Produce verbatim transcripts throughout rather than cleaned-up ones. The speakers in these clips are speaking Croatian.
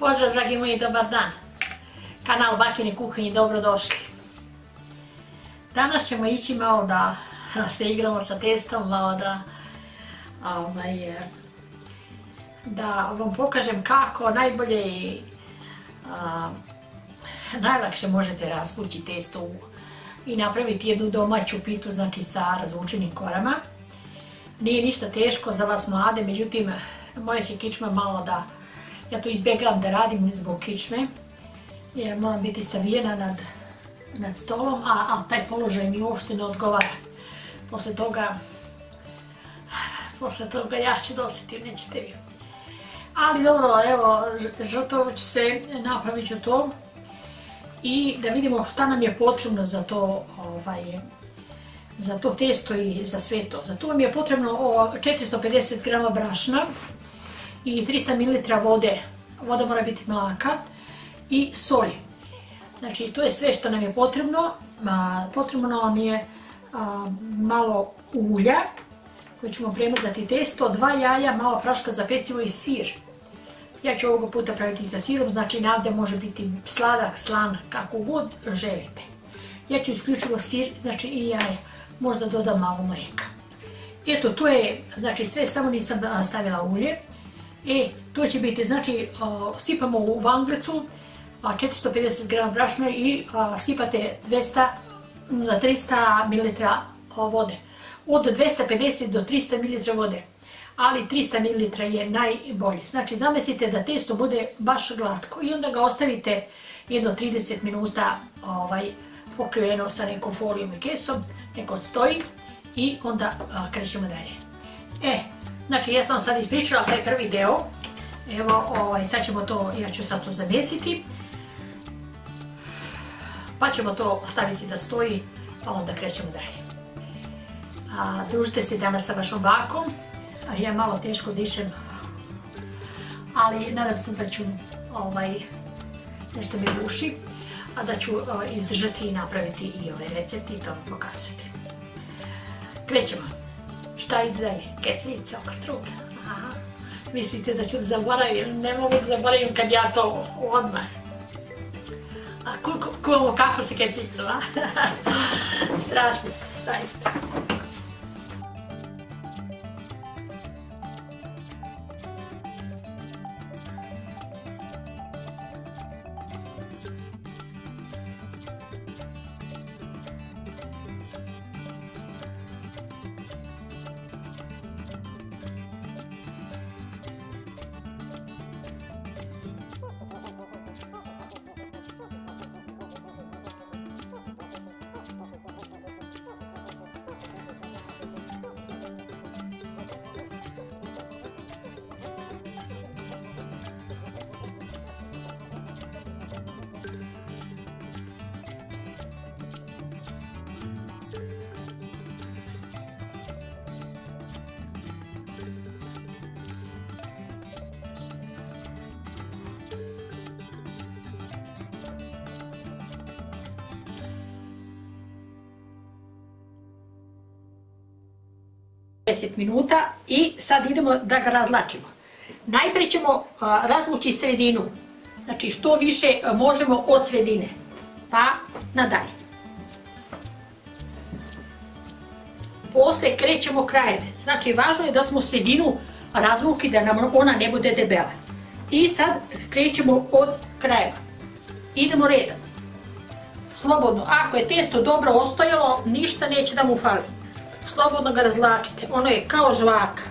Pozdrav dragi moji, dobar dan. Kanal Bakine kuhinje, dobrodošli. Danas ćemo ići malo da se igramo sa testom, malo da ovaj, da vam pokažem kako najbolje i a, najlakše možete raskući testo i napraviti jednu domaću pitu, znači sa razvučenim korama. Nije ništa teško za vas mlade, međutim moja se kičma malo da, ja to izbjegavam da radim zbog kičme, jer moram biti savijena nad, nad stolom, a, a taj položaj mi uopšte ne odgovara. Posle toga, posle toga ja ću nositi, nećete vi. Ali dobro, evo, žrtvovat ću se, napravit ću to i da vidimo šta nam je potrebno za to, ovaj, za to testo i za sve to. Za to vam je potrebno četiristo pedeset grama brašna i trista mililitara vode, voda mora biti mlaka, i soli. Znači to je sve što nam je potrebno. Potrebno nam je malo ulja koje ćemo premazati testo, dva jaja, malo praška za pecivo i sir. Ja ću ovoga puta praviti sa sirom, znači navde može biti sladak, slan, kako god želite. Ja ću isključivo sir, znači i jaja, možda dodam malo mlijeka. Eto, to je, znači sve, samo nisam stavila ulje. E, to će biti, znači sipamo u vanglicu četiristo pedeset grama brašna i sipate dvesta do trista mililitara vode. Od dvesta pedeset do trista mililitara vode, ali trista mililitara je najbolje. Znači zamislite da testo bude baš glatko i onda ga ostavite jedno trideset minuta ovaj, pokriveno sa nekom folijom i kesom, neko stoji i onda a, krećemo dalje. E, znači ja sam sad ispričala taj prvi deo, evo ovaj, sad ćemo to, ja ću sad to zamjesiti, pa ćemo to staviti da stoji, pa onda krećemo dalje. A, družite se danas sa vašom bakom, a ja malo teško dišem, ali nadam se da ću ovaj, nešto mi duši, a da ću o, izdržati i napraviti i ovaj recept i to vam pokazati. Krećemo. Šta ide dalje? Keclica, ostruka. Aha. Mislite da ću da zaboravim? Ne mogu da zaboravim kad ja to odmah. A kuvamo kafu sa keclicom, a? Strašni ste, zaista. deset minuta i sad idemo da ga razlačimo. Najprije ćemo razvući sredinu, znači što više možemo od sredine, pa nadalje. Posle krećemo krajeve, znači važno je da smo sredinu razvukli da nam ona ne bude debela. I sad krećemo od krajeva. Idemo redom. Slobodno, ako je testo dobro ostojalo, ništa neće da mu fali. Slobodno ga razlačite, ono je kao žvaka.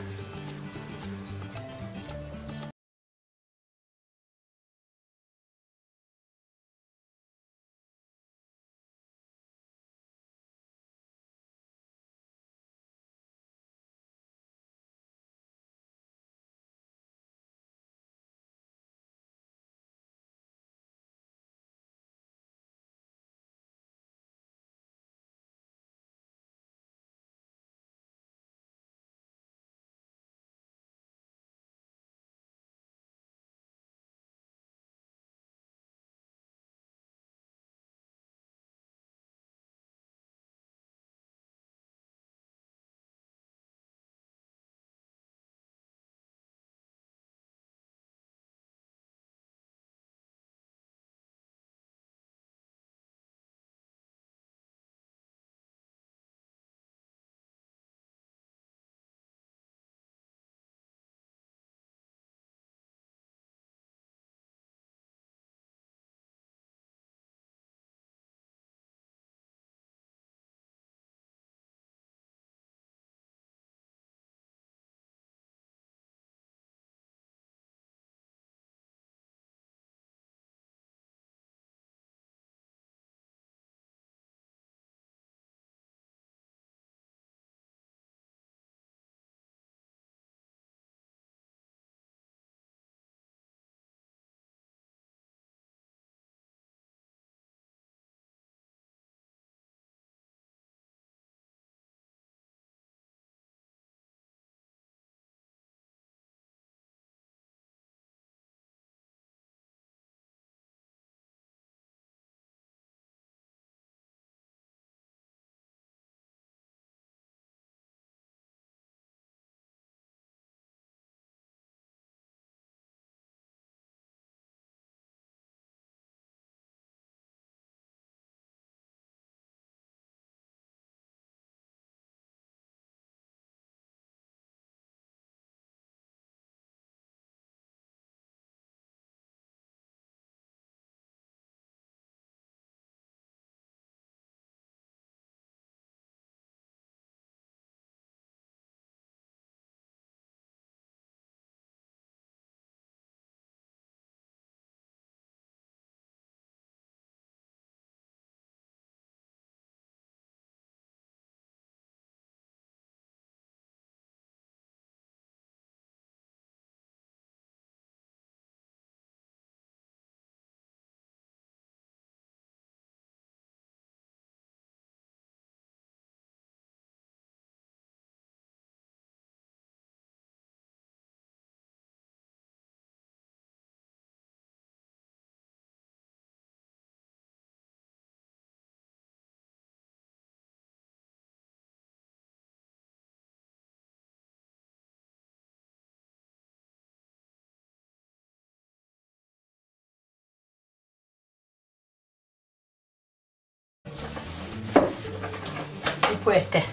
kupujete.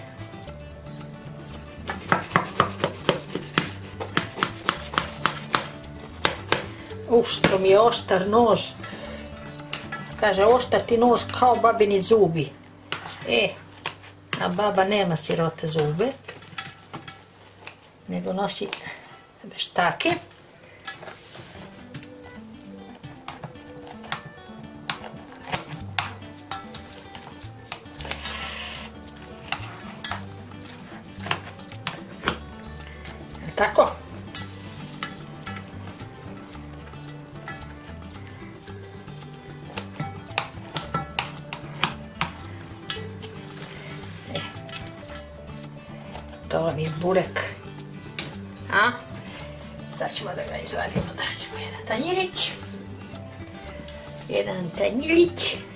U, što mi je oštar nož. Kaže, oštar ti nož kao babini zubi. E, a baba nema sirote zube, nego nosi veštake. Tako. To vam je burek. A? Sad ćemo da ga izvadimo, da ćemo jedan tanjirić. Jedan tanjirić.